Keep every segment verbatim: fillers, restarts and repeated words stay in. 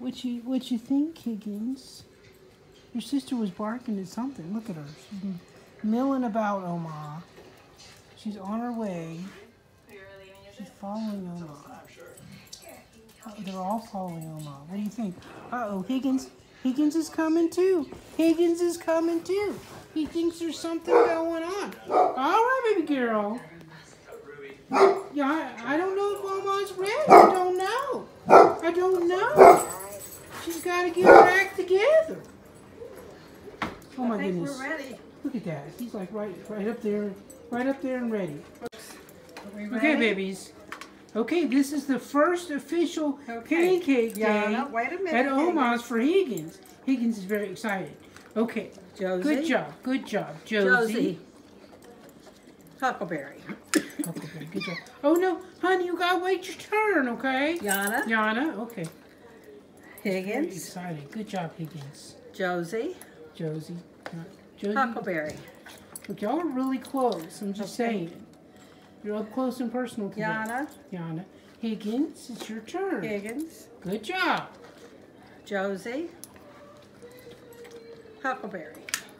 What you what you think, Higgins? Your sister was barking at something. Look at her. She's milling about Omaha. She's on her way. She's following Omaha. Oh, they're all following Omaha. What do you think? Uh-oh, Higgins. Higgins is coming too. Higgins is coming too. He thinks there's something going on. All right, baby girl. Yeah, I, I don't know if Omaha's ready. I don't know. I don't know. She's got to get her act together. Oh my I think goodness. We're ready. Look at that. He's like right right up there, right up there and ready. Are we ready? Okay, babies. Okay, this is the first official Okay. pancake Yeah, day no, wait a minute, at Omaha's Higgins. for Higgins. Higgins is very excited. Okay. Josie. Good job. Good job, Josie. Josie. Huckleberry. Okay, good job. Oh no, honey, you gotta wait your turn, okay? Yana. Yana, okay. Very Higgins. excited. Good job, Higgins. Josie. Josie. Josie. Huckleberry. Look, y'all are really close. I'm just Okay. saying. You're up close and personal today. Yana. Yana. Higgins, it's your turn. Higgins. Good job. Josie. Huckleberry.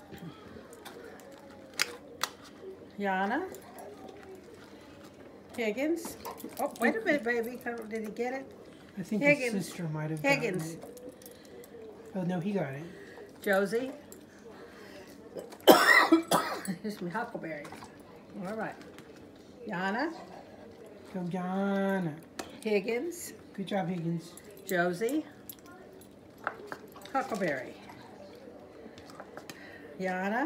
Yana. Higgins. Oh, wait a minute, baby. How- Did he get it? I think Higgins. his sister might have Higgins. gotten it. Oh, no, he got it. Josie. Excuse me, Huckleberry. All right. Yana. Go, Yana. Higgins. Good job, Higgins. Josie. Huckleberry. Yana.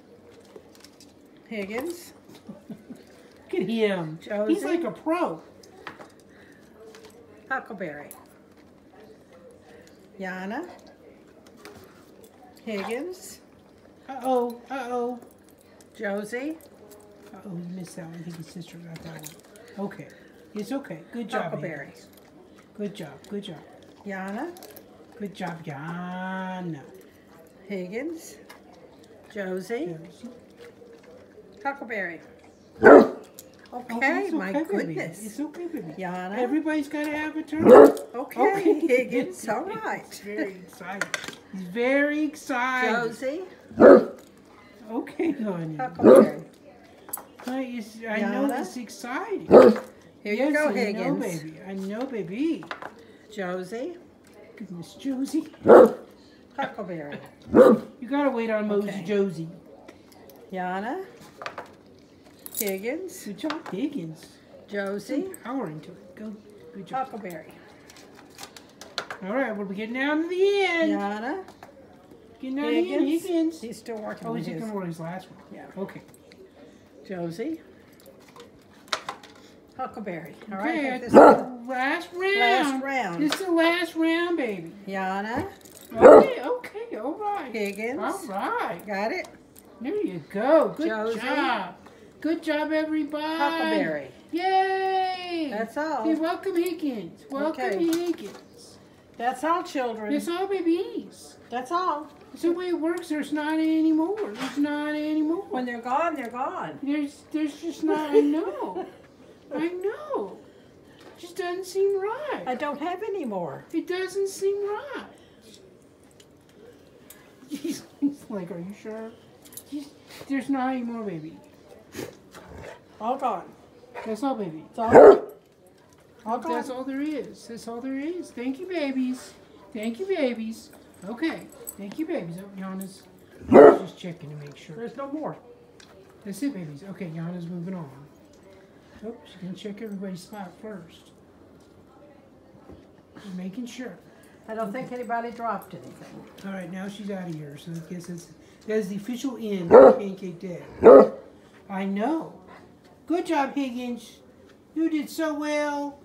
Higgins. Look at him. Josie. He's like a pro. Huckleberry. Yana. Higgins. Uh-oh, uh-oh. Josie. Uh-oh, he missed that one. I think his sister got that one. Okay. It's okay. Good job, Huckleberry. Higgins. Good job, good job. Yana. Good job, Yana. Higgins. Josie. Josie. Huckleberry. Oh, Okay, it's my okay, baby. goodness. It's okay, baby. Yana. Everybody's got to have a turn. Okay, Higgins. All right. He's very excited. He's very excited. Josie. Okay, honey. Huckleberry. Honey, it's, I know Yana. it's exciting. Here yes, you go, I Higgins. know, baby. I know, baby. Josie. Goodness, Josie. Huckleberry. You gotta wait on Moses Okay. Josie. Yana. Higgins. Good job, Higgins. Josie. Power into it. Go. Good job. Huckleberry. All right, we're getting down to the end. Yana. Getting down to the end. Higgins. Higgins. He's still working Oh, on he's his. gonna work his last one. Yeah. Okay. Josie. Huckleberry. All Okay, right. I- This is the last round. last round. This is the last round, baby. Yana. Okay, okay, all right. Higgins. All right. Got it. There you go. Good Josie. job. Good job, everybody. Huckleberry. Yay. That's all. Hey, welcome, Higgins. Welcome, Okay. Higgins. That's all, children. It's all babies. That's all. It's the way it works. There's not anymore. There's not anymore. When they're gone, they're gone. There's, there's just not. I know. I know. Just doesn't seem right. I don't have any more. It doesn't seem right. He's, he's like, are you sure? He's, there's not any more, baby. All gone. That's all, baby. It's all, all gone. That's all there is. That's all there is. Thank you, babies. Thank you, babies. Okay. Thank you, babies. Oh, Yana's just checking to make sure. There's no more. That's it, babies. Okay, Yana's moving on. Oh, she's going to check everybody's spot first. Just making sure. I don't think anybody dropped anything. All right, now she's out of here. So I guess that's, that's the official end of Pancake Day. I know. Good job, Higgins. You did so well.